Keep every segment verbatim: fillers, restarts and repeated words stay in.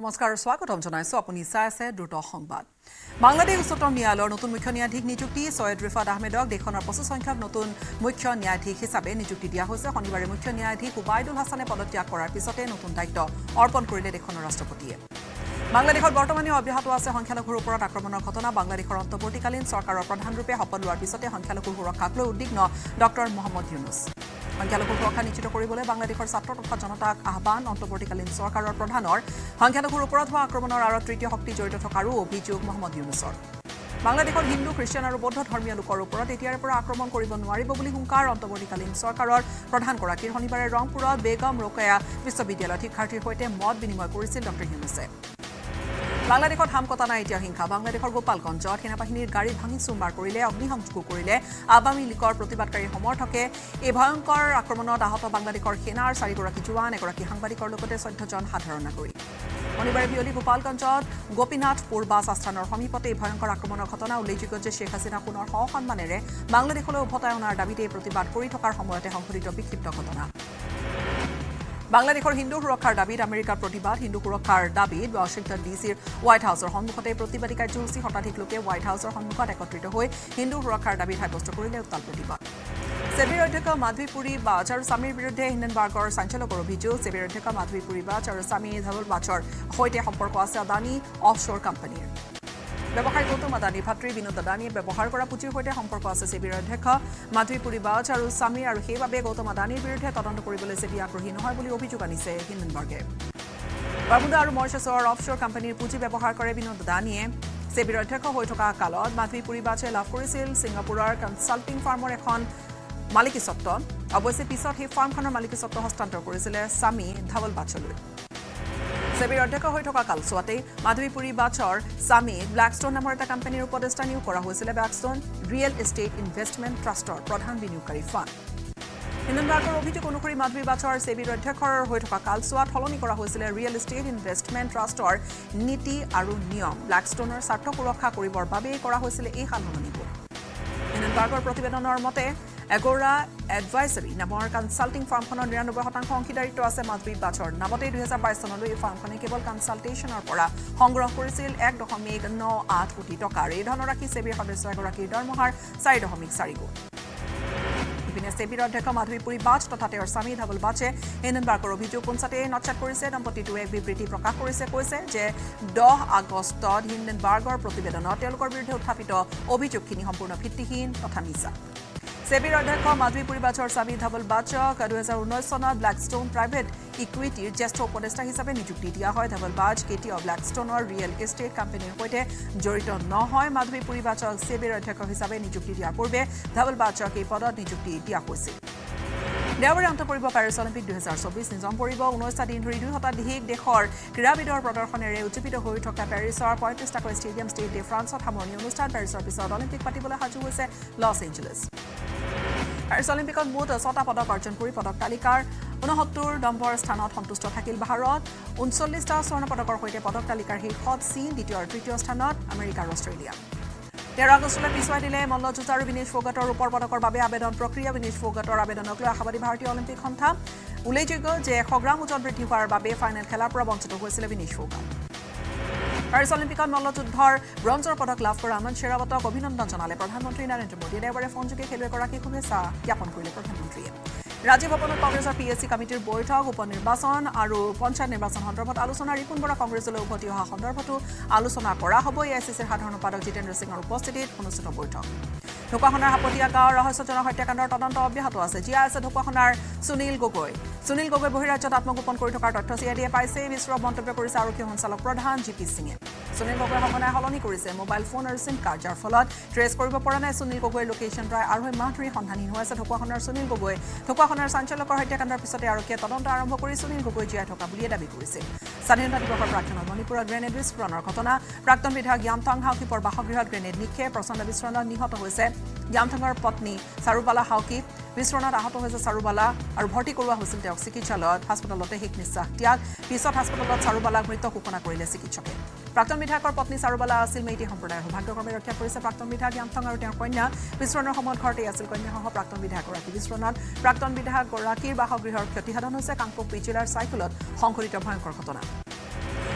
নমস্কাৰ স্বাগতম জনাইছো আপুনি চাই আছে দ্ৰুত সংবাদ বাংলাদেশ উচ্চতম ন্যায়ালয়ৰ নতুন মুখ্য ন্যায়াধীশ নিযুক্তি সৈয়দ ৰিফাত আহমেদক দেশনৰ পঁচিছ সংখ্যক নতুন মুখ্য ন্যায়াধীশ হিচাপে নিযুক্তি দিয়া হৈছে শনিবাৰে মুখ্য ন্যায়াধীশ উবাইদুল হাছানে পদত্যাগ কৰাৰ পিছতে নতুন দায়িত্ব অৰ্পণ কৰিলে দেশনৰ ৰাষ্ট্ৰপতিয়ে বাংলাদেশৰ বৰ্তমানে অব্যাহত আছে সংখ্যালঘুৰ ওপৰত আক্ৰমণৰ ঘটনা বাংলাদেশৰ অন্তৰ্বৰ্তীকালীন চৰকাৰৰ প্ৰধানৰূপে শপত লোৱাৰ পিছতে সংখ্যালঘু সুৰক্ষাক লৈ উদ্বিগ্ন ডক্টৰ মোহাম্মদ ইউনুছ সংখ্যালঘু সুৰক্ষা নিশ্চিত কৰিবলৈ বাংলাদেশৰ ছাত্ৰ তথা জনতাক আহ্বান অন্তৰ্বৰ্তীকালীন চৰকাৰৰ প্ৰধানৰ সংখ্যালঘুৰ ওপৰত হোৱা আক্ৰমণৰ আঁৰত তৃতীয় শক্তি জড়িত থকাৰো অভিযোগ মোহাম্মদ ইউনুছৰ বাংলাদেশৰ হিন্দু খ্ৰীষ্টিয়ান আৰু বৌদ্ধ ধৰ্মীয় লোকৰ ওপৰত এতিয়াৰ পৰা আক্ৰমণ কৰিব নোৱাৰিব বুলি হুংকাৰ অন্তৰ্বৰ্তীকালীন চৰকাৰৰ প্ৰধানগৰাকীৰ শনিবাৰে ৰংপুৰত বেগম ৰোকেয়া বিশ্ববিদ্যালয়ৰ শিক্ষাৰ্থীৰ সৈতে মত বিনিময় কৰিছিল ডক্টৰ ইউনুছে বাংলাদেশত হাম কটা নাই এতিয়া হিংসা বাংলাদেশৰ গোপালগঞ্জত সেনাবাহিনীৰ গাড়ী ভাঙি চুমবাৰ কৰিলে অগ্নিসংযোগো কৰিলে আৱামী লীগৰ প্ৰতিবাদকাৰী সমৰ্থকে এই ভয়ংকৰ আক্ৰমণত আহত বাংলাদেশৰ সেনাৰ চাৰিগৰাকী জোৱান এগৰাকী সাংবাদিকৰ লগতে চৈধ্যজন সাধাৰণ নাগৰিক শনিবাৰে বিয়লি গোপালগঞ্জত গোপীনাথপুৰ বাছ আস্থানৰ সমীপতে এই ভয়ংকৰ আক্ৰমণৰ ঘটনা উল্লেখযোগ্য যে শ্বেখ হাছিনা পুনৰ সসন্মানেৰে বাংলাদেশলৈ উভতাই অনাৰ দাবীতে প্ৰতিবাদ কৰি থকাৰ সময়তে সংঘটিত বিক্ষিপ্ত ঘটনা বাংলাদেশৰ হিন্দু সুৰক্ষাৰ দাবীত আমেৰিকাৰ প্ৰতিবাদ হিন্দু সুৰক্ষাৰ দাবীত ৱাশ্বিংটন ডিচিৰ হোৱাইট হাউচৰ সন্মুখতে প্ৰতিবাদী কাৰ্যসূচী শতাধিক লোকে হোৱাইট হাউচৰ সন্মুখত একত্ৰিত হৈ হিন্দু সুৰক্ষাৰ দাবীত সাব্যস্ত কৰিলে উত্তাল প্ৰতিবাদ সেবিৰ অধ্যক্ষ মাধৱী পুৰী বাজ আৰু স্বামীৰ বিৰুদ্ধে হিণ্ডেনবাৰ্গৰ চাঞ্চলকৰ অভিযোগ সেবিৰ অধ্যক্ষ মাধৱী পুৰী বাজ আৰু স্বামী ধাবল বাছৰ সৈতে সম্পৰ্ক আছে আদানী অফশ্ব'ৰ কোম্পানীৰ ব্যৱসায়ী গৌতম আদানী ভাতৃ বিনোদ আদানীয়ে ব্যৱহাৰ কৰা পুঁজিৰ সৈতে সম্পৰ্ক আছে সেবিৰ অধ্যক্ষ মাধৱী পুৰী বাজ আৰু স্বামী আৰু সেইবাবে গৌতম আদানীৰ বিৰুদ্ধে তদন্ত কৰিবলৈ সেবি আগ্ৰহী নহয় বুলি অভিযোগ আনিছে হিণ্ডেনবাৰ্গে বাৰ্মুডা আৰু মৰিচাছৰ অফশ্ব'ৰ কোম্পানীৰ পুঁজি ব্যৱহাৰ কৰে বিনোদ আদানীয়ে সেবিৰ অধ্যক্ষ হৈ থকা কালত মাধৱী পুৰী বাজে লাভ কৰিছিল ছিংগাপুৰৰ কনচাল্টিং ফাৰ্মৰ এখন মালিকীস্বত্ব অৱশ্যে পিছত সেই ফাৰ্মখনৰ মালিকীস্বত্ব হস্তান্তৰ কৰিছিলে স্বামী ধাৱল বাছলৈ সেবিৰ অধ্যক্ষ হৈ থকা কালচোৱাতেই মাধৱী পুৰী বাছৰ স্বামী ব্লেকষ্টন নামৰ এটা কোম্পানীৰ উপদেষ্টা নিয়োগ কৰা হৈছিলে ব্লেকষ্টন ৰিয়েল এষ্টেট ইনভেষ্টমেণ্ট ট্ৰাষ্টৰ প্ৰধান বিনিয়োগকাৰী ফাণ্ড হিণ্ডেনবাৰ্গৰ অভিযোগ অনুসৰি মাধৱী বাছৰ সেবিৰ অধ্যক্ষৰ হৈ থকা কালচোৱাত সলনি কৰা হৈছিলে ৰিয়েল এষ্টেট ইনভেষ্টমেণ্ট ট্ৰাষ্টৰ নীতি আৰু নিয়ম ব্লেকষ্টনৰ স্বাৰ্থ সুৰক্ষা কৰিবৰ বাবেই কৰা হৈছিলে এই সালসলনিবোৰ হিণ্ডেনবাৰ্গৰ প্ৰতিবেদনৰ মতে এগোৰা এডভাইজৰী নামৰ কনচাল্টিং ফাৰ্মখনৰ নিৰানব্বৈ শতাংশ অংশীদাৰিত্ব আছে মাধৱী বাছৰ নামতে দুহেজাৰ বাইছ চনলৈ এই ফাৰ্মখনে কেৱল কনচাল্টেশ্যনৰ পৰা সংগ্ৰহ কৰিছিল এক দশমিক ন আঠ কোটি টকাৰ এই ধনৰাশি সেবিৰ সদস্য এগৰাকীৰ দৰমহাৰ চাৰি দশমিক চাৰি গুণ ইপিনে সেবিৰ অধ্যক্ষ মাধৱী পুৰী বাজ তথা তেওঁৰ স্বামী ধাৱল বাছে হিণ্ডেনবাৰ্গৰ অভিযোগ পোনচাতে নচ্চাত কৰিছে দম্পতীটোৱে এক বিবৃতি প্ৰকাশ কৰিছে কৈছে যে দহ আগষ্টত হিণ্ডেনবাৰ্গৰ প্ৰতিবেদনত তেওঁলোকৰ বিৰুদ্ধে উত্থাপিত অভিযোগখিনি সম্পূৰ্ণ ভিত্তিহীন তথা মিছা সেবিৰ অধ্যক্ষ মাধৱী পুৰী বাছৰ স্বামী ধাৱল বাছক দুহেজাৰ ঊনৈছ চনত ব্লেকষ্টন প্ৰাইভেট ইকুইটিৰ জ্যেষ্ঠ উপদেষ্টা হিচাপে নিযুক্তি দিয়া হয় ধাৱল বাজ কেতিয়াও ব্লেকষ্টনৰ ৰিয়েল এষ্টেট কোম্পানীৰ সৈতে জড়িত নহয় মাধৱী পুৰী বাছক সেবিৰ অধ্যক্ষ হিচাপে নিযুক্তি দিয়াৰ পূৰ্বে ধাৱল বাছক এই পদত নিযুক্তি দিয়া হৈছিল দেওবাৰে অন্ত পৰিব পেৰিছ অলিম্পিক দুহেজাৰ চৌবিছ নিজাম পৰিব ঊনৈছটা দিন ধৰি দুই শতাধিক দেশৰ ক্ৰীড়াবিদৰ প্ৰদৰ্শনেৰে উজ্জীৱিত হৈ থকা পেৰিছৰ পঁয়ত্ৰিছটাকৈ ষ্টেডিয়াম ষ্টেট ডে ফ্ৰান্সত সামৰণি অনুষ্ঠান পেৰিছৰ পিছত অলিম্পিক পাতিবলৈ সাজু হৈছে লছ এঞ্জেলেছ পেৰিছ অলিম্পিকত মুঠ ছটা পদক অৰ্জন কৰি পদক তালিকাৰ ঊনসত্তৰ নম্বৰ স্থানত সন্তুষ্ট থাকিল ভাৰত ঊনচল্লিছটা স্বৰ্ণ পদকৰ সৈতে পদক তালিকাৰ শীৰ্ষত চীন দ্বিতীয় আৰু তৃতীয় স্থানত আমেৰিকা আৰু অষ্ট্ৰেলিয়া তেৰ আগষ্টলৈ পিছুৱাই দিলে মল্লযুঁজ আৰু বিনেশ ফোগাটৰ ৰূপৰ পদকৰ বাবে আবেদন প্ৰক্ৰিয়া বিনেশ ফোগাটৰ আবেদনক লৈ আশাবাদী ভাৰতীয় অলিম্পিক সন্থা উল্লেখযোগ্য যে এশ গ্ৰাম ওজন বৃদ্ধি হোৱাৰ বাবে ফাইনেল খেলাৰ পৰা বঞ্চিত হৈছিলে বিনেশ ফোগাট পেৰিছ অলিম্পিকত মল্লযুদ্ধৰ ব্ৰঞ্জৰ পদক লাভ কৰা আমন শ্বেৰাৱতক অভিনন্দন জনালে প্ৰধানমন্ত্ৰী নৰেন্দ্ৰ মোদীয়ে দেওবাৰে ফোনযোগে খেলুৱৈগৰাকীক শুভেচ্ছা জ্ঞাপন কৰিলে প্ৰধানমন্ত্ৰীয়ে ৰাজ্য ভৱনত কংগ্ৰেছৰ পি এছ চি কমিটিৰ বৈঠক উপ নিৰ্বাচন আৰু পঞ্চায়ত নিৰ্বাচন সন্দৰ্ভত আলোচনা ৰিপুণ বৰা কংগ্ৰেছলৈ উভতি অহা সন্দৰ্ভতো আলোচনা কৰা হ'ব এ আই চি চিৰ সাধাৰণ সম্পাদক জিতেন্দ্ৰ সিঙৰ উপস্থিতিত অনুষ্ঠিত বৈঠক ঢকুৱাখনাৰ হাপতীয়া গাঁৱৰ ৰহস্যজনক হত্যাকাণ্ডৰ তদন্ত অব্যাহত আছে জীয়াই আছে ঢকুৱাখনাৰ সুনীল গগৈ সুনীল গগৈ বহিৰাজ্যত আত্মগোপন কৰি থকাৰ তথ্য চি আই ডিয়ে পাইছে বিস্ফোৰক মন্তব্য কৰিছে আৰক্ষী সঞ্চালক প্ৰধান জি পি সিঙে সুনীল গগৈ সঘনাই সলনি কৰিছে মোবাইল ফোন আৰু চিম কাৰ্ড যাৰ ফলত ট্ৰেছ কৰিব পৰা নাই সুনীল গগৈৰ লোকেশ্যন প্ৰায় আঢ়ৈ মাহ ধৰি সন্ধানহীন হৈ আছে ঢকুৱাখনাৰ সুনীল গগৈ ঢকুৱাখনাৰ চাঞ্চলকৰ হত্যাকাণ্ডৰ পিছতে আৰক্ষীয়ে তদন্ত আৰম্ভ কৰি সুনীল গগৈ জীয়াই থকা বুলিয়ে দাবী কৰিছে স্বাধীনতা দিৱসৰ প্ৰাক্ষণত মণিপুৰত গ্ৰেনেড বিস্ফোৰণৰ ঘটনা প্ৰাক্তন বিধায়ক য়ামথং হাউকিপৰ বাসগৃহত গ্ৰেনেড নিক্ষেপ প্ৰচণ্ড বিস্ফোৰণত নিহত হৈছে য়ামথঙৰ পত্নী চাৰুবালা হাউকি বিস্ফোৰণত আহত হৈছে চাৰুবালা আৰু ভৰ্তি কৰোৱা হৈছিল তেওঁক চিকিৎসালয়ত হাস্পতালতে শেষ নিশ্বাস ত্যাগ পিছত হাস্পতালত চাৰুবালাক মৃত ঘোষণা কৰিলে চিকিৎসকে প্ৰাক্তন বিধায়কৰ পত্নী চাৰুবালা আছিল মেইটি সম্প্ৰদায়ৰ সৌভাগ্যক্ৰমে ৰক্ষা কৰিছে প্ৰাক্তন বিধায়ক য়ামথং আৰু তেওঁৰ কন্যা বিস্ফোৰণৰ সময়ত ঘৰতেই আছিল কন্যাসহ প্ৰাক্তন বিধায়কগৰাকী বিস্ফোৰণত প্ৰাক্তন বিধায়কগৰাকীৰ বাসগৃহৰ ক্ষতিসাধন হৈছে কাংপুৰ জিলাৰ চাইকুলত সংঘটিত ভয়ংকৰ ঘটনা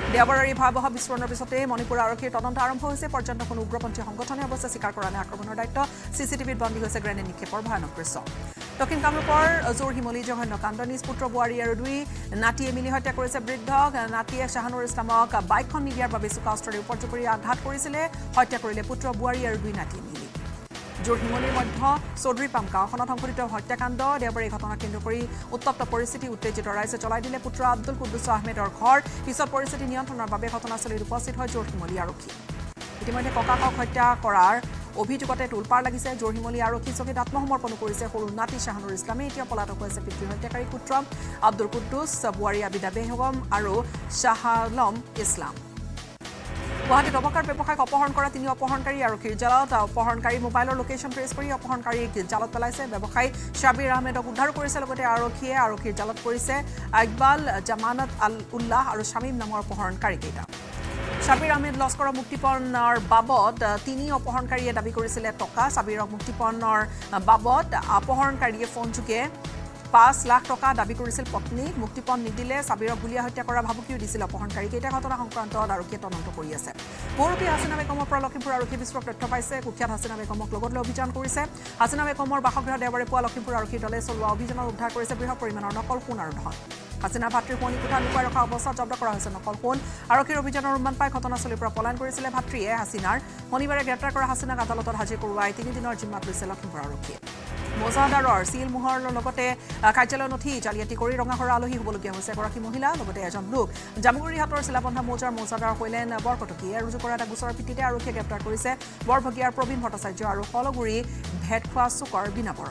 দেওবাৰৰ এই ভয়াৱহ বিস্ফোৰণৰ পিছতে মণিপুৰ আৰক্ষীৰ তদন্ত আৰম্ভ হৈছে পৰ্যন্ত কোনো উগ্ৰপন্থী সংগঠনে অৱশ্যে স্বীকাৰ কৰা নাই আক্ৰমণৰ দায়িত্ব চিচিটিভিত বন্দী হৈছে গ্ৰেনেড নিক্ষেপৰ ভয়ানক দৃশ্য দক্ষিণ কামৰূপৰ জোৰ হিমলী জঘন্য কাণ্ড নিজ পুত্ৰ বোৱাৰী আৰু দুই নাতিয়ে মিলি হত্যা কৰিছে বৃদ্ধক নাতিয়ে শাহানুৰ ইছলামক বাইকখন নিদিয়াৰ বাবে চোকা অস্ত্ৰৰে উপৰ্য কৰি আঘাত কৰিছিলে হত্যা কৰিলে পুত্ৰ বোৱাৰী আৰু দুই নাতিয়ে মিলি জোৰ হিমলীৰ মধ্য চৌধুৰী পাম গাঁওখনত সংঘটিত হত্যাকাণ্ড দেওবাৰে এই ঘটনাক কেন্দ্ৰ কৰি উত্তপ্ত পৰিস্থিতি উত্তেজিত ৰাইজে জ্বলাই দিলে পুত্ৰ আব্দুল কুদ্দুছ আহমেদৰ ঘৰ পিছত পৰিস্থিতি নিয়ন্ত্ৰণৰ বাবে ঘটনাস্থলীত উপস্থিত হয় জোৰ হিমলী আৰক্ষী ইতিমধ্যে ককাকক হত্যা কৰাৰ অভিযোগতে তোলপাৰ লাগিছে জোৰ হিমলী আৰক্ষী চকীত আত্মসমৰ্পণ কৰিছে সৰু নাতি শাহানুৰ ইছলামে এতিয়া পলাতক হৈছে পিতৃ হত্যাকাৰী পুত্ৰ আব্দুল কুদ্দুছ বোৱাৰী আবিদা বেগম আৰু শাহ আলম ইছলাম গুৱাহাটীত অপকাৰ ব্যৱসায়ক অপহৰণ কৰা তিনি অপহৰণকাৰী আৰক্ষীৰ জালত অপহৰণকাৰী মোবাইলৰ লোকেশ্যন ট্ৰেচ কৰি অপহৰণকাৰীক জালত পেলাইছে ব্যৱসায়ী শ্বাবিৰ আহমেদক উদ্ধাৰ কৰিছে লগতে আৰক্ষীয়ে আৰক্ষীৰ জালত পৰিছে ইকবাল জামানত আল উল্লাহ আৰু শামীম নামৰ অপহৰণকাৰীকেইটা শ্বাবিৰ আহমেদ লস্কৰৰ মুক্তিপণৰ বাবদ তিনি অপহৰণকাৰীয়ে দাবী কৰিছিলে টকা শ্বাবিৰক মুক্তিপণৰ বাবদ অপহৰণকাৰীয়ে ফোনযোগে পাঁচ লাখ টকা দাবী কৰিছিল পত্নীক মুক্তিপণ নিদিলে শ্বাবিৰক গুলীয়া হত্যা কৰা ভাবুকিও দিছিল অপহৰণকাৰীকেইটা ঘটনা সংক্ৰান্তত আৰক্ষীয়ে তদন্ত কৰি আছে পৌৰপী হাছিনা বেগমৰ পৰা লখিমপুৰ আৰক্ষী বিস্ফোৰক তথ্য পাইছে কুখ্যাত হাছিনা বেগমক লগত লৈ অভিযান কৰিছে হাছিনা বেগমৰ বাসগৃহ দেওবাৰে পুৱা লখিমপুৰ আৰক্ষীৰ দলে চলোৱা অভিযানত উদ্ধাৰ কৰিছে বৃহৎ পৰিমাণৰ নকল সোণ আৰু ধন হাছিনা ভাতৃৰ শোৱনি কোঠা লুকুৱাই ৰখা অৱস্থাত জব্দ কৰা হৈছে নকল সোণ আৰক্ষীৰ অভিযানৰ অনুমান পাই ঘটনাস্থলীৰ পৰা পলায়ন কৰিছিলে ভাতৃয়ে হাছিনাৰ শনিবাৰে গ্ৰেপ্তাৰ কৰা হাছিনাক আদালতত হাজিৰ কৰোৱাই তিনিদিনৰ জিম্মাত লৈছে লখিমপুৰ আৰক্ষীয়ে মৌজাদাৰৰ চিল মোহৰৰ লগতে কাৰ্যালয় নথি জালিয়াতি কৰি ৰঙাহৰা আলহী হ'বলগীয়া হৈছে এগৰাকী মহিলা লগতে এজন লোক জামুগুৰি হাটৰ চিলাবন্ধা মৌজাৰ মৌজাদাৰ হৈলেন বৰকটকীয়ে ৰুজু কৰা এটা গোচৰৰ ভিত্তিতে আৰক্ষীয়ে গ্ৰেপ্তাৰ কৰিছে বৰভগীয়াৰ প্ৰবীণ ভট্টাচাৰ্য আৰু শলগুৰি ভেটখোৱা চুকৰ বীণা বৰক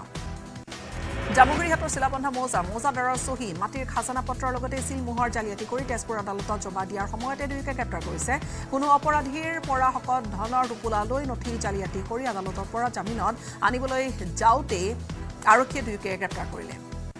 জামুগুৰি হাটৰ চিলাবন্ধা মৌজা মৌজাদাৰৰ চহী মাটিৰ খাজানা পত্ৰৰ লগতে চিল মোহৰ জালিয়াতি কৰি তেজপুৰ আদালতত জমা দিয়াৰ সময়তে দুয়োকে গ্ৰেপ্তাৰ কৰিছে কোনো অপৰাধীৰ পৰা হকত ধনৰ টোপোলা লৈ নথি জালিয়াতি কৰি আদালতৰ পৰা জামিনত আনিবলৈ যাওঁতে আৰক্ষীয়ে দুয়োকে গ্ৰেপ্তাৰ কৰিলে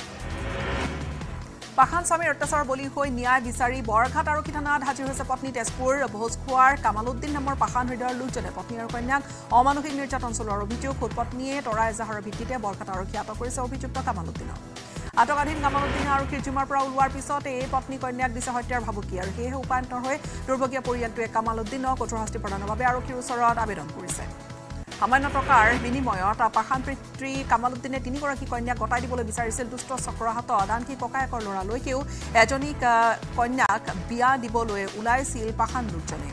পাখান স্বামীৰ অত্যাচাৰৰ বলি হৈ ন্যায় বিচাৰি বৰঘাট আৰক্ষী থানাত হাজিৰ হৈছে পত্নী তেজপুৰ ভোজখোৱাৰ কামালুদ্দিন নামৰ পাখান হৃদয়ৰ লোকজনে পত্নী আৰু কন্যাক অমানসিক নিৰ্যাতন চলোৱাৰ অভিযোগ খোদ পত্নীয়ে তৰা এজাহাৰৰ ভিত্তিতে বৰঘাট আৰক্ষীয়ে আটক কৰিছে অভিযুক্ত কামালুদ্দিনক আটকাধীন কামালুদ্দিনে আৰক্ষীৰ জিম্মাৰ পৰা ওলোৱাৰ পিছত এই পত্নী কন্যাক দিছে হত্যাৰ ভাবুকি আৰু সেয়েহে উপায়ন্তৰ হৈ দুৰ্ভগীয়া পৰিয়ালটোৱে কামালুদ্দিনক কঠোৰ শাস্তি প্ৰদানৰ বাবে আৰক্ষীৰ ওচৰত আবেদন কৰিছে সামান্য টকাৰ বিনিময়ত পাখান পিতৃ কামালুদ্দিনে তিনিগৰাকী কন্যাক গতাই দিবলৈ বিচাৰিছিল দুষ্ট চক্ৰৰ হাতত আনকি ককায়েকৰ ল'ৰালৈকেও এজনী কন্যাক বিয়া দিবলৈ ওলাইছিল পাখান লোকজনে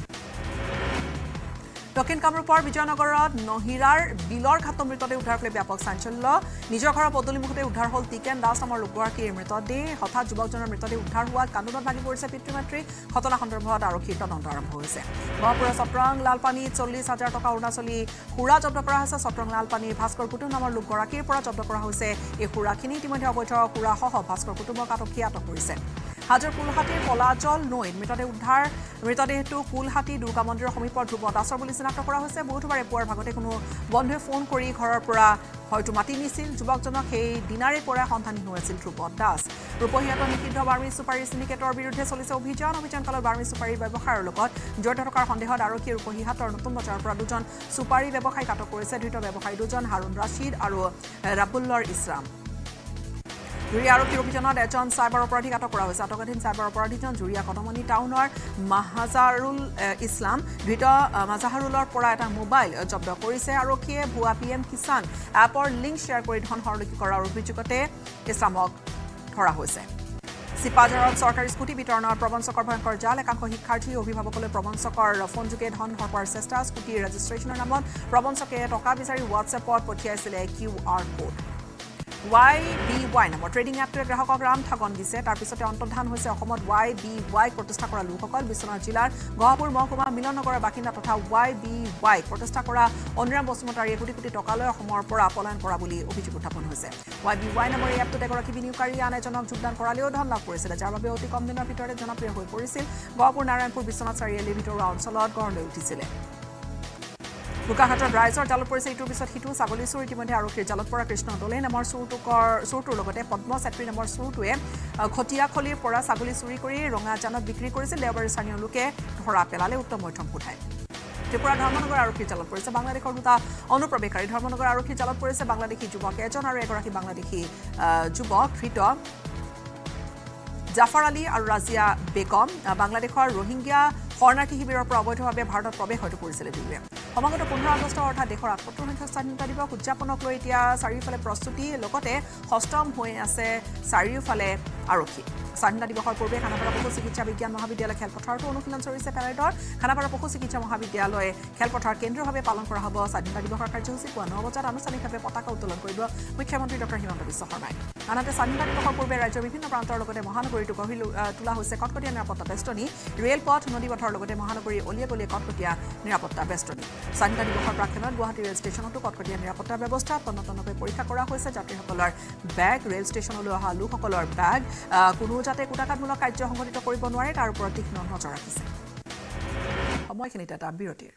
দক্ষিণ কামৰূপৰ বিজয়নগৰত নহিৰাৰ বিলৰ ঘাট মৃতদেহ উদ্ধাৰ কৰি ব্যাপক চাঞ্চল্য নিজৰ ঘৰৰ পদূলিমুখতে উদ্ধাৰ হ'ল টিকেন দাস নামৰ লোকগৰাকীৰ মৃতদেহ হঠাৎ যুৱকজনৰ মৃতদেহ উদ্ধাৰ হোৱাত কান্দোনত ভাগি পৰিছে পিতৃ মাতৃ ঘটনা সন্দৰ্ভত আৰক্ষীৰ তদন্ত আৰম্ভ হৈছে গহপুৰৰ চট্ৰং লালপানীত চল্লিছ হাজাৰ টকা অৰুণাচলী সুৰা জব্দ কৰা হৈছে চট্ৰং লালপানীৰ ভাস্কৰ কুটুম নামৰ লোকগৰাকীৰ পৰা জব্দ কৰা হৈছে এই সুৰাখিনি ইতিমধ্যে অবৈধ সুৰাসহ ভাস্কৰ কুটুমক আৰক্ষীয়ে আটক কৰিছে হাজোৰ কুলহাটীৰ পলাজল নৈত মৃতদেহ উদ্ধাৰ মৃতদেহটো কুলহাটী দুৰ্গা মন্দিৰৰ সমীপৰ ধ্ৰুৱ দাসৰ বুলি চিনাক্ত কৰা হৈছে বুধবাৰে পুৱাৰ ভাগতে কোনো বন্ধুৱে ফোন কৰি ঘৰৰ পৰা হয়তো মাতি নিছিল যুৱকজনক সেই দিনাৰে পৰা সন্ধানহীন হৈ আছিল ধ্ৰুৱ দাস ৰূপহীয়াতৰ নিষিদ্ধ বাৰ্মি চুপাৰী চিণ্ডিকেটৰ বিৰুদ্ধে চলিছে অভিযান অভিযানকালত বাৰ্মি চুপাৰীৰ ব্যৱসায়ৰ লগত জড়িত থকাৰ সন্দেহত আৰক্ষীয়ে ৰূপহীয়াতৰ নতুন বজাৰৰ পৰা দুজন চুপাৰী ব্যৱসায়ীক আটক কৰিছে ধৃত ব্যৱসায়ী দুজন হাৰুণ ৰাছিদ আৰু ৰাবুল্লৰ ইছৰাম জুৰিয়া আৰক্ষীৰ অভিযানত এজন চাইবাৰ অপৰাধীক আটক কৰা হৈছে আটকাধীন চাইবাৰ অপৰাধীজন জুৰিয়া কদমনি টাউনৰ মাহাজাৰুল ইছলাম ধৃত মাজাহাৰুলৰ পৰা এটা মোবাইল জব্দ কৰিছে আৰক্ষীয়ে ভুৱা পি এম কিষাণ এপৰ লিংক শ্বেয়াৰ কৰি ধন সৰলকি কৰাৰ অভিযোগতে ইছলামক ধৰা হৈছে চিপাঝাৰত চৰকাৰী স্কুটি বিতৰণৰ প্ৰবঞ্চকৰ ভয়ংকৰ জাল একাংশ শিক্ষাৰ্থী অভিভাৱকলৈ প্ৰবঞ্চকৰ ফোনযোগে ধন হৰপাৰ চেষ্টা স্কুটিৰ ৰেজিষ্ট্ৰেশ্যনৰ নামত প্ৰবঞ্চকে টকা বিচাৰি হোৱাটছএপত পঠিয়াইছিলে Q R code Y B Y নামৰ ট্ৰেডিং এপটোৱে গ্ৰাহকক ৰাম ঠগন দিছে তাৰ পিছতে অন্তৰ্ধান হৈছে অসমত ৱাই বি ৱাই প্ৰতিষ্ঠা কৰা লোকসকল বিশ্বনাথ জিলাৰ গহপুৰ মহকুমা মিলন নগৰৰ বাসিন্দা তথা ৱাই বি ৱাই প্ৰতিষ্ঠা কৰা অনুৰাম বসুমতাৰীয়ে কোটি কোটি টকালৈ অসমৰ পৰা পলায়ন কৰা বুলি অভিযোগ উত্থাপন হৈছে ৱাই বি ৱাই নামৰ এই এপটোত এগৰাকী বিনিয়োগকাৰী আন এজনক যোগদান কৰালেও ধন লাভ কৰিছিলে যাৰ বাবে অতি কম দিনৰ ভিতৰতে জনপ্ৰিয় হৈ পৰিছিল গহপুৰ নাৰায়ণপুৰ বিশ্বনাথ চাৰিআলিৰ ভিতৰুৱা অঞ্চলত গঢ় লৈ উঠিছিলে বোকাখাটৰ ৰাইজৰ জালত পৰিছে ইটোৰ পিছত সিটো ছাগলী চোৰ ইতিমধ্যে আৰক্ষীৰ জালত পৰা কৃষ্ণ দলে নামৰ চোৰটোকৰ চোৰটোৰ লগতে পদ্ম চেত্ৰী নামৰ চোৰটোৱে ঘটিয়াখলিৰ পৰা ছাগলী চুৰি কৰি ৰঙাজানত বিক্ৰী কৰিছিল দেওবাৰে স্থানীয় লোকে ধৰা পেলালে উত্তম মধ্যম কোঠাই ত্ৰিপুৰা ধৰ্মনগৰ আৰক্ষীৰ জালত পৰিছে বাংলাদেশৰ দুটা অনুপ্ৰৱেশকাৰী ধৰ্মনগৰ আৰক্ষীৰ জালত পৰিছে বাংলাদেশী যুৱক এজন আৰু এগৰাকী বাংলাদেশী যুৱক ধৃত জাফৰ আলী আৰু ৰাজিয়া বেগম বাংলাদেশৰ ৰোহিংগিয়া শৰণাৰ্থী শিবিৰৰ পৰা অবৈধভাৱে ভাৰতত প্ৰৱেশ হয়তো কৰিছিলে দুয়োৱে সমাগত পোন্ধৰ আগষ্ট অৰ্থাৎ দেশৰ আঠসত্তৰ সংখ্যক স্বাধীনতা দিৱস উদযাপনক লৈ এতিয়া চাৰিওফালে প্ৰস্তুতি লগতে সষ্টম হৈ আছে চাৰিওফালে আৰক্ষী স্বাধীনতা দিৱসৰ পূৰ্বে খানাপাৰা পশু চিকিৎসা বিজ্ঞান মহাবিদ্যালয় খেলপথাৰতো অনুশীলন চলিছে পেৰেডৰ খানাপাৰা পশু চিকিৎসা মহাবিদ্যালয় খেলপথাৰ কেন্দ্ৰীয়ভাৱে পালন কৰা হ'ব স্বাধীনতা দিৱসৰ কাৰ্যসূচী পুৱা ন বজাত আনুষ্ঠানিকভাৱে পতাকা উত্তোলন কৰিব মুখ্যমন্ত্ৰী ডক্টৰ হিমন্ত বিশ্ব শৰ্মাই আনহাতে স্বাধীনতা দিৱসৰ পূৰ্বে ৰাজ্যৰ বিভিন্ন প্ৰান্তৰ লগতে মহানগৰীতো গঢ়ি তোলা হৈছে কটকটীয়া নিৰাপত্তা বেষ্টনী ৰেলপথ নদীপথৰ লগতে মহানগৰীৰ অলিয়ে গলিয়ে কটকটীয়া নিৰাপত্তা বেষ্টনী স্বাধীনতা দিৱসৰ প্ৰাক্ষণত গুৱাহাটী ৰেল ষ্টেচনতো কটকটীয়া নিৰাপত্তা ব্যৱস্থা তন্নতন্নকৈ পৰীক্ষা কৰা হৈছে যাত্ৰীসকলৰ বেগ ৰেল ষ্টেচনলৈ অহা লোকসকলৰ বেগ কোনো যাতে কুটাঘাতমূলক কাৰ্য সংঘটিত কৰিব নোৱাৰে তাৰ ওপৰত তীক্ষ্ণ নজৰ ৰাখিছে সময়খিনিত এটা বিৰতিৰ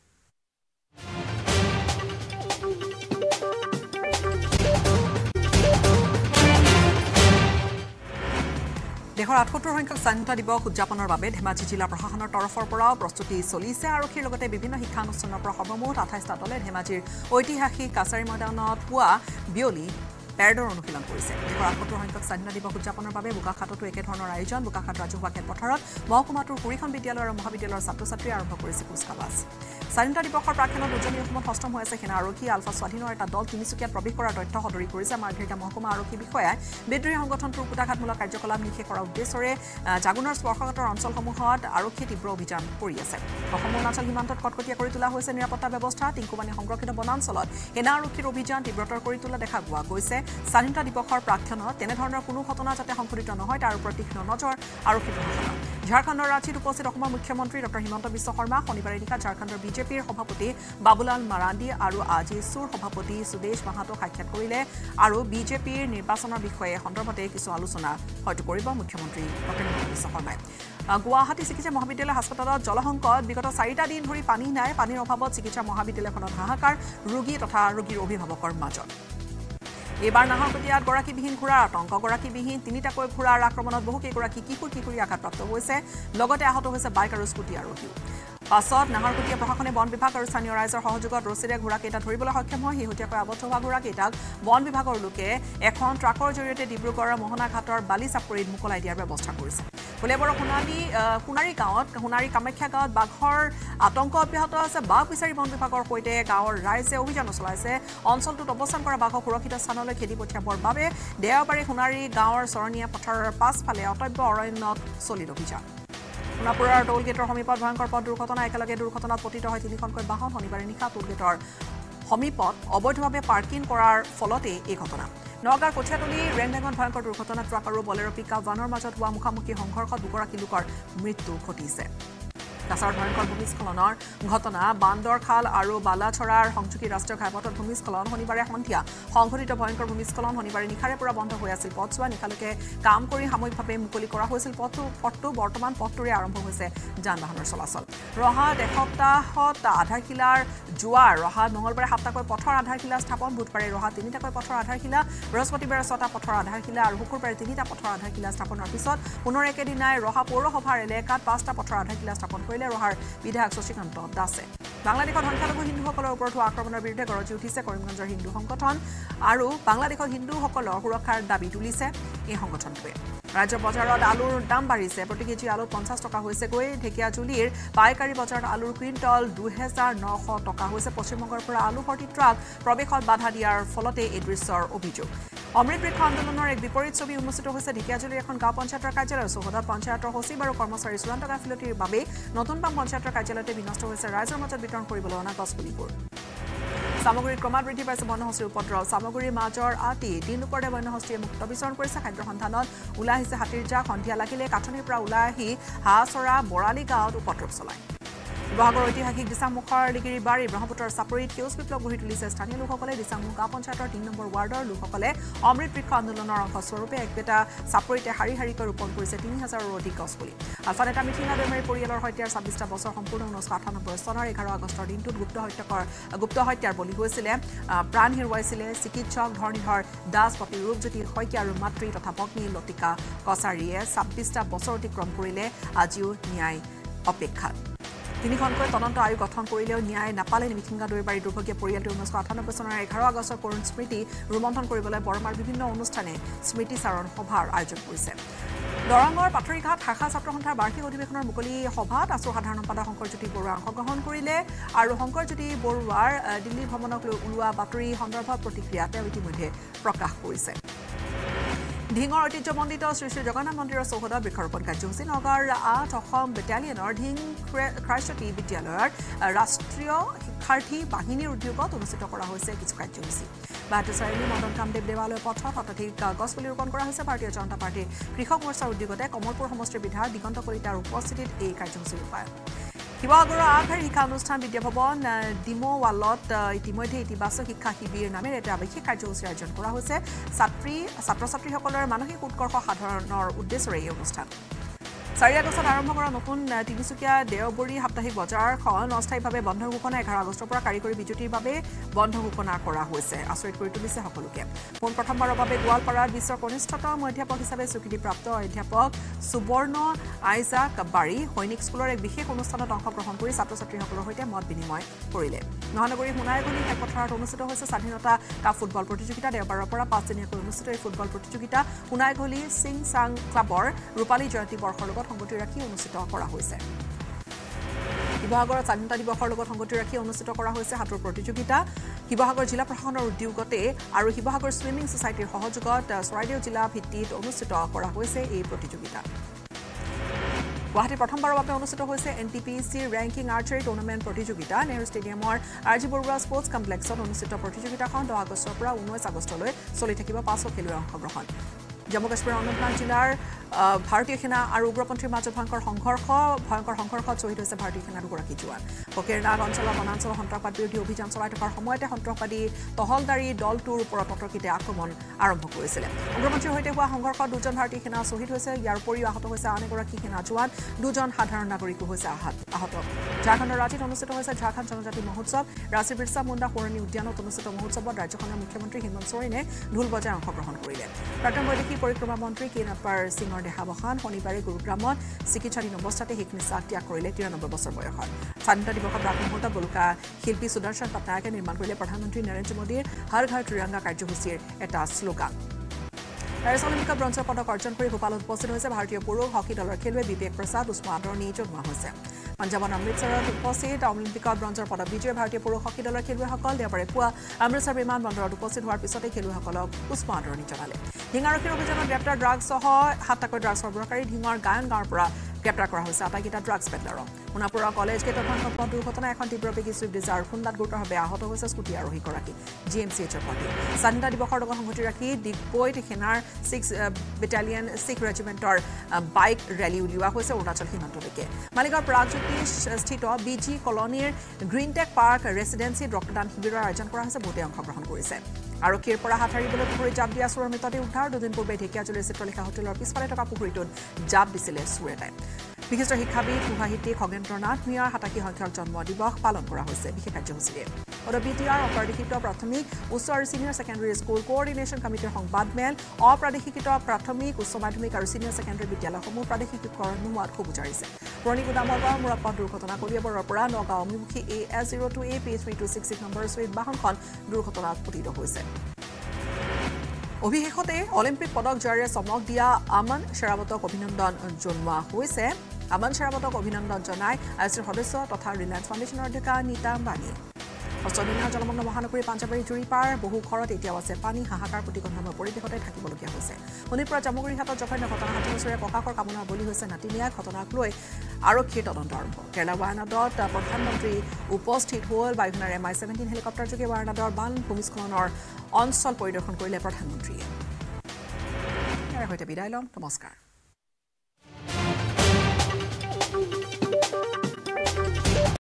দেশৰ আঠসত্তৰ সংখ্যক স্বাধীনতা দিৱস উদযাপনৰ বাবে ধেমাজি জিলা প্ৰশাসনৰ তৰফৰ পৰাও প্ৰস্তুতি চলিছে আৰক্ষীৰ লগতে বিভিন্ন শিক্ষানুষ্ঠানৰ পৰা সৰ্বমুঠ আঠাইছটা দলে ধেমাজিৰ ঐতিহাসিক কাছাৰী ময়দানত পুৱা বিয়লি পেৰেডৰ অনুশীলন কৰিছে দেশৰ আঠসত্তৰ সংখ্যক স্বাধীনতা দিৱস উদযাপনৰ বাবে বোকাখাততো একেধৰণৰ আয়োজন বোকাখাত ৰাজহুৱা খেলপথাৰত মহকুমাটোৰ কুৰিখন বিদ্যালয় আৰু মহাবিদ্যালয়ৰ ছাত্ৰ ছাত্ৰীয়ে আৰম্ভ কৰিছে কুচকাৱাজ স্বাধীনতা দিৱসৰ প্ৰাক্ষণত উজনি অসমত সষ্টম হৈ আছে সেনা আৰক্ষী আলফা স্বাধীনৰ এটা দল তিনিচুকীয়াত প্ৰৱেশ কৰাৰ তথ্য সদৰি কৰিছে মাৰ্ঘেৰিটা মহকুমা আৰক্ষী বিষয়াই বিদ্ৰোহী সংগঠনটোৰ কুটাঘাতমূলক কাৰ্যকলাপ নিষেধ কৰাৰ উদ্দেশ্যৰে জাগুনৰ স্পৰ্শকাতৰ অঞ্চলসমূহত আৰক্ষীয়ে তীব্ৰ অভিযান কৰি আছে অসম অৰুণাচল সীমান্তত কটকটীয়া কৰি তোলা হৈছে নিৰাপত্তা ব্যৱস্থা টিংকুমানী সংৰক্ষিত বনাঞ্চলত সেনা আৰক্ষীৰ অভিযান তীব্ৰতৰ কৰি তোলা দেখা পোৱা গৈছে স্বাধীনতা দিৱসৰ প্ৰাক্ষণত তেনেধৰণৰ কোনো ঘটনা যাতে সংঘটিত নহয় তাৰ ওপৰত তীক্ষ্ণ নজৰ আৰক্ষী প্ৰশাসনৰ ঝাৰখণ্ডৰ ৰাঁচীত উপস্থিত অসমৰ মুখ্যমন্ত্ৰী ডক্টৰ হিমন্ত বিশ্ব শৰ্মা শনিবাৰে নিশা ঝাৰখণ্ডৰ বিজেপিৰ সভাপতি বাবুলাল মাৰাণ্ডী আৰু আজি চুৰ সভাপতি সুদেশ মাহাতো সাক্ষাৎ কৰিলে আৰু বিজেপিৰ নিৰ্বাচনৰ বিষয়ে সন্দৰ্ভতে কিছু আলোচনা হয়তো কৰিব মুখ্যমন্ত্ৰী ডক্টৰ হিমন্ত বিশ্ব শৰ্মাই গুৱাহাটী চিকিৎসা মহাবিদ্যালয় হাস্পতালত জলসংকট বিগত চাৰিটা দিন ধৰি পানী নাই পানীৰ অভাৱত চিকিৎসা মহাবিদ্যালয়খনত হাহাকাৰ ৰোগী তথা ৰোগীৰ অভিভাৱকৰ মাজত এইবাৰ নাহৰকটীয়াত গৰাকীবিহীন ঘোঁৰাৰ আতংক গৰাকীবিহীন তিনিটাকৈ ঘোঁৰাৰ আক্ৰমণত বহুকেইগৰাকী কিশোৰ কিশোৰী আঘাতপ্ৰাপ্ত হৈছে লগতে আহত হৈছে বাইক আৰু স্কুটি আৰোহীও পাছত নাহৰকটীয়া প্ৰশাসনে বন বিভাগ আৰু স্থানীয় ৰাইজৰ সহযোগত ৰছীৰে ঘোঁৰাকেইটা ধৰিবলৈ সক্ষম হয় শেহতীয়াকৈ আবদ্ধ হোৱা ঘোঁৰাকেইটাক বন বিভাগৰ লোকে এখন ট্ৰাকৰ জৰিয়তে ডিব্ৰুগড়ৰ মোহনাঘাটৰ বালি চাপৰিত মোকলাই দিয়াৰ ব্যৱস্থা কৰিছে কলিয়াবৰৰ সোণালী সোণাৰী গাঁৱত সোণাৰী কামাখ্যা গাঁৱত বাঘৰ আতংক অব্যাহত আছে বাঘ বিচাৰি বন বিভাগৰ সৈতে গাঁৱৰ ৰাইজে অভিযান চলাইছে অঞ্চলটোত অৱস্থান কৰা বাঘক সুৰক্ষিত স্থানলৈ খেদি পঠিয়াবৰ বাবে দেওবাৰে সোণাৰী গাঁৱৰ চৰণীয়া পথাৰৰ পাছফালে অটব্য অৰণ্যত চলিত অভিযান সোণাপুৰৰ টোল গেটৰ সমীপত ভয়ংকৰ পথ দুৰ্ঘটনা একেলগে দুৰ্ঘটনাত পতিত হয় তিনিখনকৈ বাহন শনিবাৰে নিশা টোল গেটৰ সমীপত অবৈধভাৱে পাৰ্কিং কৰাৰ ফলতে এই ঘটনা নগাঁৱৰ কঠিয়াতলী ৰেংডেঙত ভয়ংকৰ দুৰ্ঘটনা ট্ৰাক আৰু বলেৰো পিকআপ ভানৰ মাজত হোৱা মুখামুখি সংঘৰ্ষত দুগৰাকী লোকৰ মৃত্যু ঘটিছে কাছাৰ ভয়ংকৰ ভূমিস্খলনৰ ঘটনা বান্দৰখাল আৰু বালাছড়াৰ সংযোগী ৰাষ্ট্ৰীয় ঘাইপথত ভূমিস্খলন শনিবাৰে সন্ধিয়া সংঘটিত ভয়ংকৰ ভূমিস্খলন শনিবাৰে নিশাৰে পৰা বন্ধ হৈ আছিল পথছোৱা নিশালৈকে কাম কৰি সাময়িকভাৱে মুকলি কৰা হৈছিল পথটো পথটো বৰ্তমান পথটোৰে আৰম্ভ হৈছে যান বাহনৰ চলাচল ৰহাত এসপ্তাহত আধাৰশিলাৰ জোৱাৰ ৰহাত মঙলবাৰে সাতটাকৈ পথৰ আধাৰশিলা স্থাপন বুধবাৰে ৰহাত তিনিটাকৈ পথৰ আধাৰশিলা বৃহস্পতিবাৰে ছটা পথৰ আধাৰশিলা আৰু শুকুৰবাৰে তিনিটা পথৰ আধাৰশিলা স্থাপনৰ পিছত পুনৰ একেদিনাই ৰহা পৌৰসভাৰ এলেকাত পাঁচটা পথৰ আধাৰশিলা স্থাপন কৰিলে ৰহাৰ বিধায়ক শশীকান্ত দাসে বাংলাদেশত সংখ্যালঘু হিন্দুসকলৰ ওপৰত হোৱা আক্ৰমণৰ বিৰুদ্ধে গৰজি উঠিছে কৰিমগঞ্জৰ হিন্দু সংগঠন আৰু বাংলাদেশত হিন্দুসকলৰ সুৰক্ষাৰ দাবী তুলিছে এই সংগঠনটোৱে ৰাজ্যৰ বজাৰত আলুৰ দাম বাঢ়িছে প্ৰতি কেজি আলু পঞ্চাছ টকা হৈছেগৈ ঢেকিয়াজুলিৰ পাইকাৰী বজাৰত আলুৰ কুইণ্টল দুহেজাৰ নশ টকা হৈছে পশ্চিমবংগৰ পৰা আলু ভৰ্তি ট্ৰাক প্ৰৱেশত বাধা দিয়াৰ ফলতে এই দৃশ্যৰ অভিযোগ অমৃত বৃক্ষ আন্দোলনৰ এক বিপৰীত ছবি উন্মোচিত হৈছে ঢেকিয়াজুলিৰ এখন গাঁও পঞ্চায়তৰ কাৰ্যালয় চৌহদত পঞ্চায়তৰ সচিব আৰু কৰ্মচাৰী চূড়ান্ত গাফিলতিৰ বাবে নতুন পাম পঞ্চায়তৰ কাৰ্যালয়তে বিনষ্ট হৈছে ৰাইজৰ মাজত বিতৰণ কৰিবলৈ অনা গছপুলিবোৰ সামগ্ৰীত ক্ৰমাৎ বৃদ্ধি পাইছে বন্যহস্তীৰ উপদ্ৰৱ সামগ্ৰীৰ মাজৰ আতি দিন দুপৰতে বন্যহস্তীয়ে মুক্ত বিচৰণ কৰিছে খাদ্যৰ সন্ধানত ওলাই আহিছে হাতীৰ জাক সন্ধিয়া লাগিলে কাঠনিৰ পৰা ওলাই আহি হাঁহচৰা বৰালি গাঁৱত উপদ্ৰৱ চলায় শিৱসাগৰ ঐতিহাসিক দিচাংমুখৰ লিগিৰি বাৰী ব্ৰহ্মপুত্ৰৰ চাপৰিত সেউজ বিপ্লৱ গঢ়ি তুলিছে স্থানীয় লোকসকলে দিচাংমুখ গাঁও পঞ্চায়তৰ তিনি নম্বৰ ৱাৰ্ডৰ লোকসকলে অমৃত বৃক্ষ আন্দোলনৰ অংশস্বৰূপে একবেটা চাপৰিতে শাৰী শাৰীকৈ ৰোপণ কৰিছে তিনি হাজাৰৰো অধিক গছপুলি আলফা নেতা মিথিলা দৈমাৰী পৰিয়ালৰ সৈতে ছাব্বিছটা বছৰ সম্পূৰ্ণ ঊনৈছশ আঠানব্বৈ চনৰ এঘাৰ আগষ্টৰ দিনটোত গুপ্ত হত্যাকৰ গুপ্ত হত্যাৰ বলি হৈছিলে প্ৰাণ হেৰুৱাইছিলে চিকিৎসক ধৰণীধৰ দাস পতি ৰূপজ্যোতি শইকীয়া আৰু মাতৃ তথা পত্নী লতিকা কছাৰীয়ে ছাব্বিছটা বছৰ অতিক্ৰম কৰিলে আজিও ন্যায় অপেক্ষাত তিনিখনকৈ তদন্ত আয়োগ গঠন কৰিলেও ন্যায় নাপালে মিথিংগা দৈবাৰী দুৰ্ভগীয়া পৰিয়ালটোৱে ঊনৈছশ আঠানব্বৈ চনৰ এঘাৰ আগষ্টৰ কৰুণ স্মৃতি ৰোমন্থন কৰিবলৈ বৰমাৰ বিভিন্ন অনুষ্ঠানে স্মৃতিচাৰণ সভাৰ আয়োজন কৰিছে দৰঙৰ পাথৰিঘাট শাখা ছাত্ৰ সন্থাৰ বাৰ্ষিক অধিৱেশনৰ মুকলি সভাত আছুৰ সাধাৰণ সম্পাদক শংকৰজ্যোতি বৰুৱা অংশগ্ৰহণ কৰিলে আৰু শংকৰজ্যোতি বৰুৱাৰ দিল্লী ভ্ৰমণক লৈ ওলোৱা বাতৰি সন্দৰ্ভত প্ৰতিক্ৰিয়া তেওঁ ইতিমধ্যে প্ৰকাশ কৰিছে ঢিঙৰ ঐতিহ্যমণ্ডিত শ্ৰী শ্ৰী জগন্নাথ মন্দিৰৰ চৌহদত বৃক্ষৰোপণ কাৰ্যসূচী নগাঁৱৰ আঠ অসম বেটালিয়নৰ ঢিং খ্ৰাইষ্টী বিদ্যালয়ৰ ৰাষ্ট্ৰীয় শিক্ষাৰ্থী বাহিনীৰ উদ্যোগত অনুষ্ঠিত কৰা হৈছে কিছু কাৰ্যসূচী বাহাদুৰ চাৰিআলি মদন কামদেৱ দেৱালয় পথত শতাধিক গছপুলি ৰোপণ কৰা হৈছে ভাৰতীয় জনতা পাৰ্টীৰ কৃষক মৰ্চাৰ উদ্যোগতে কমলপুৰ সমষ্টিৰ বিধায়ক দিগন্ত কলিতাৰ উপস্থিতিত এই কাৰ্যসূচীৰ ৰূপায়ণ শিৱসাগৰৰ আগশাৰীৰ শিক্ষা অনুষ্ঠান বিদ্যাভৱন ডিমোৱালত ইতিমধ্যে ইতিবাচক শিক্ষা শিবিৰ নামেৰে এটা বিশেষ কাৰ্যসূচী আয়োজন কৰা হৈছে ছাত্ৰী ছাত্ৰ ছাত্ৰীসকলৰ মানসিক উৎকৰ্ষ সাধনৰ উদ্দেশ্যৰে এই অনুষ্ঠান চাৰি আগষ্টত আৰম্ভ কৰা নতুন তিনিচুকীয়া দেওবৰী সাপ্তাহিক বজাৰখন অস্থায়ীভাৱে বন্ধ ঘোষণা এঘাৰ আগষ্টৰ পৰা কাৰিকৰী বিজুতিৰ বাবে বন্ধ ঘোষণা কৰা হৈছে আচৰিত কৰি তুলিছে সকলোকে পোন প্ৰথমবাৰৰ বাবে গোৱালপাৰাত বিশ্বৰ কনিষ্ঠতম অধ্যাপক হিচাপে স্বীকৃতিপ্ৰাপ্ত অধ্যাপক সুবৰ্ণ আইজাক বাৰী সৈনিক স্কুলৰ এক বিশেষ অনুষ্ঠানত অংশগ্ৰহণ কৰি ছাত্ৰ ছাত্ৰীসকলৰ সৈতে মত বিনিময় কৰিলে মহানগৰীৰ সোণাইগুৰি খেলপথাৰত অনুষ্ঠিত হৈছে স্বাধীনতা কাপ ফুটবল প্ৰতিযোগিতা দেওবাৰৰ পৰা পাঁচদিনীয়াকৈ অনুষ্ঠিত এই ফুটবল প্ৰতিযোগিতা সোণাইগুৰি সিং চাং ক্লাবৰ ৰূপালী জয়ন্তী বৰ্ষৰ লগত সংগতি ৰাখি অনুষ্ঠিত কৰা হৈছে শিৱসাগৰৰ স্বাধীনতা দিৱসৰ লগত সংগতি ৰাখি অনুষ্ঠিত কৰা হৈছে সাঁতোৰ প্ৰতিযোগিতা শিৱসাগৰ জিলা প্ৰশাসনৰ উদ্যোগতে আৰু শিৱসাগৰ ছুইমিং ছ'চাইটিৰ সহযোগত চৰাইদেউ জিলা ভিত্তিত অনুষ্ঠিত কৰা হৈছে এই প্ৰতিযোগিতা গুৱাহাটীৰ প্ৰথমবাৰৰ বাবে অনুষ্ঠিত হৈছে এন টি পি চিৰ ৰেংকিং আৰ্চাৰী টুৰ্ণামেণ্ট প্ৰতিযোগিতা নেহৰু ষ্টেডিয়ামৰ আৰ জি বৰুৱা স্পৰ্টছ কমপ্লেক্সত অনুষ্ঠিত প্ৰতিযোগিতাখন দহ আগষ্টৰ পৰা ঊনৈছ আগষ্টলৈ চলি থাকিব পাঁচশ খেলুৱৈৰ অংশগ্ৰহণ জম্মু কাশ্মীৰৰ অনন্তনাগ জিলাৰ ভাৰতীয় সেনা আৰু উগ্ৰপন্থীৰ মাজত ভয়ংকৰ সংঘৰ্ষ ভয়ংকৰ সংঘৰ্ষত শ্বহীদ হৈছে ভাৰতীয় সেনাৰ দুগৰাকী জোৱান ফকীৰনাগ অঞ্চলৰ বনাঞ্চল সন্ত্ৰাসবাদ বিৰোধী অভিযান চলাই থকাৰ সময়তে সন্ত্ৰাসবাদী টহলদাৰী দলটোৰ ওপৰত অতৰ্কিতে আক্ৰমণ আৰম্ভ কৰিছিলে উগ্ৰপন্থীৰ সৈতে হোৱা সংঘৰ্ষত দুজন ভাৰতীয় সেনা শ্বহীদ হৈছে ইয়াৰ উপৰিও আহত হৈছে আন এগৰাকী সেনা জোৱান দুজন সাধাৰণ নাগৰিকো হৈছে আহত ঝাৰখণ্ডৰ ৰাঁচীত অনুষ্ঠিত হৈছে ঝাৰখণ্ড জনজাতি মহোৎসৱ ৰাঁচীৰ বিৰছা মুণ্ডা সোঁৱৰণী উদ্যানত অনুষ্ঠিত মহোৎসৱত ৰাজ্যখনৰ মুখ্যমন্ত্ৰী হেমন্ত সোৰেনে ঢোল বজাই অংশগ্ৰহণ কৰিলে প্ৰাক্তন বৈদেশিক পৰিক্ৰমা মন্ত্ৰী কে নটৱাৰ সিঙৰ দেহাৱসান শনিবাৰে গুৰুগ্ৰামত চিকিৎসাধীন অৱস্থাতে শেষ নিশ্বাস ত্যাগ কৰিলে তিৰানব্বৈ বছৰ বয়সত স্বাধীনতা দিৱসৰ প্ৰাক মুহূৰ্তত বলুকা শিল্পী সুদৰ্শন পাটনায়কে নিৰ্মাণ কৰিলে প্ৰধানমন্ত্ৰী নৰেন্দ্ৰ মোদীৰ হৰ ঘৰ ত্ৰিৰংগা কাৰ্যসূচীৰ এটা শ্লোগান পেৰিছ অলিম্পিকত ব্ৰঞ্জৰ পদক অৰ্জন কৰি ভূপালত উপস্থিত হৈছে ভাৰতীয় পুৰুষ হকী দলৰ খেলুৱৈ বিবেক প্ৰসাদ উষ্ম আদৰণি জনোৱা হৈছে পঞ্জাৱৰ অমৃতসৰত উপস্থিত অলিম্পিকত ব্ৰঞ্জৰ পদক বিজয়ী ভাৰতীয় পুৰুষ হকী দলৰ খেলুৱৈসকল দেওবাৰে পুৱা অমৃতসৰ বিমান বন্দৰত উপস্থিত হোৱাৰ পিছতে খেলুৱৈসকলক উষ্ম আদৰণি জনালে ঢিঙাৰক্ষীৰ অভিযানত গ্ৰেপ্তাৰ ড্ৰাগছসহ সাতটাকৈ ড্ৰাগছ সৰবৰাহকাৰী ঢিঙৰ গায়ন গাঁৱৰ পৰা গ্ৰেপ্তাৰ কৰা হৈছে আটাইকেইটা ড্ৰাগছ পেডলাৰক সোণাপুৰৰ কলেজ গেটত ভয়ংকৰ দুৰ্ঘটনা এখন তীব্ৰবেগী ছুইফ্ট ডিজাৰ খুন্দাত গুৰুতৰভাৱে আহত হৈছে স্কুটি আৰোহীগৰাকী জি এম চি এইচৰ পাৰ্টি স্বাধীনতা দিৱসৰ লগত সংগতি ৰাখি ডিগবৈত সেনাৰ ছিক্স বেটালিয়ন শিখ ৰেজিমেণ্টৰ বাইক ৰেলী উলিওৱা হৈছে অৰুণাচল সীমান্তলৈকে মালিগাঁৱৰ প্ৰাগজ্যোতিষ স্থিত বি জি কলনীৰ গ্ৰীণ টেক পাৰ্ক ৰেচিডেঞ্চিত ৰক্তদান শিবিৰৰ আয়োজন কৰা হৈছে বহুতে অংশগ্ৰহণ কৰিছে আৰক্ষীৰ পৰা হাত সাৰিবলৈ পুখুৰীত জাপ দিয়া চোৰৰ মৃতদেহ উদ্ধাৰ দুদিন পূৰ্বে ঢেকীয়াজুলিৰ চিত্ৰলেখা হোটেলৰ পিছফালে থকা পুখুৰীটোত জাপ দিছিলে চোৰ এটাই বিশিষ্ট শিক্ষাবিদ সুভাষিতী খগেন্দ্ৰ নাথ ভূঞাৰ সাতাশী সংখ্যক জন্ম দিৱস পালন কৰা হৈছে বিশেষ কাৰ্যসূচীৰে আৰু বি টি আৰ অপ্ৰাদেশিকৃত প্ৰাথমিক উচ্চ আৰু ছিনিয়ৰ ছেকেণ্ডেৰী স্কুল কোঅৰ্ডিনেশ্যন কমিটিৰ সংবাদমেল অপ্ৰাদেশিকৃত প্ৰাথমিক উচ্চ মাধ্যমিক আৰু ছিনিয়ৰ ছেকেণ্ডেৰী বিদ্যালয়সমূহ প্ৰাদেশিকীকৰণ নোহোৱাত ক্ষোভ উজাৰিছে পুৰণি গুদামৰ পৰা মূৰত পথ দুৰ্ঘটনা কলিয়াবৰৰ পৰা নগাঁও অভিমুখী এ এছ জিৰ' two A P three two six six নম্বৰৰ ছুইফ্ট বাহনখন দুৰ্ঘটনাত পতিত হৈছে অভিশেষতে অলিম্পিক পদক জয়েৰে চমক দিয়া আমন শ্বেৰাৱতক অভিনন্দন জনোৱা হৈছে আমন শ্বেৰাৱতক অভিনন্দন জনাই আই চিৰ সদস্য তথা ৰিলায়েন্স ফাউণ্ডেশ্যনৰ অধ্যক্ষা নীতা আম্বানীয়ে অষ্টদিনীয়া জলমগ্ন মহানগৰী পাঞ্জাবাৰী জুৰিপাৰ বহু ঘৰত এতিয়াও আছে পানী হাহাকাৰ প্ৰতিগন্ধময় পৰিৱেশতে থাকিবলগীয়া হৈছে শোণিতপুৰৰ জামুগুৰি হাটত জঘন্য ঘটনা ষাঠি বছৰীয়া ককাকৰ কামনাৰ বলি হৈছে নাতিনীয়া ঘটনাক লৈ আৰক্ষীৰ তদন্ত আৰম্ভ কেৰালা ৱায়ানাদত প্ৰধানমন্ত্ৰী উপস্থিত হ'ল বায়ুসেনাৰ এম আই ছেভেণ্টিন হেলিকপ্টাৰযোগে ৱায়ানাদৰ বান ভূমিস্খলনৰ অঞ্চল পৰিদৰ্শন কৰিলে প্ৰধানমন্ত্ৰীয়ে ইয়াৰ সৈতে বিদায় ল'ম নমস্কাৰ